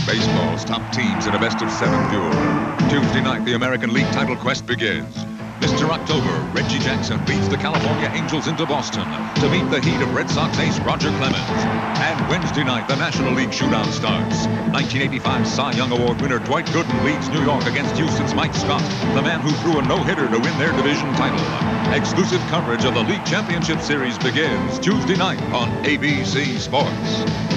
Baseball's top teams in a best-of-7 duel. Tuesday night, the American League title quest begins. Mr. October, Reggie Jackson, leads the California Angels into Boston to meet the heat of Red Sox ace Roger Clemens. And Wednesday night, the National League shootout starts. 1985 Cy Young Award winner Dwight Gooden leads New York against Houston's Mike Scott, the man who threw a no-hitter to win their division title. Exclusive coverage of the League Championship Series begins Tuesday night on ABC Sports.